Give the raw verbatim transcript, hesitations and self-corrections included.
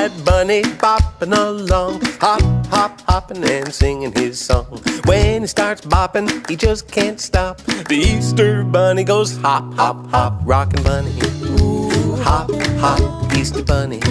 that bunny bopping along, hop, hop, hopping and singing his song. When he starts bopping, he just can't stop. The Easter bunny goes hop, hop, hop, rockin' bunny. Hop, hop, Easter bunny.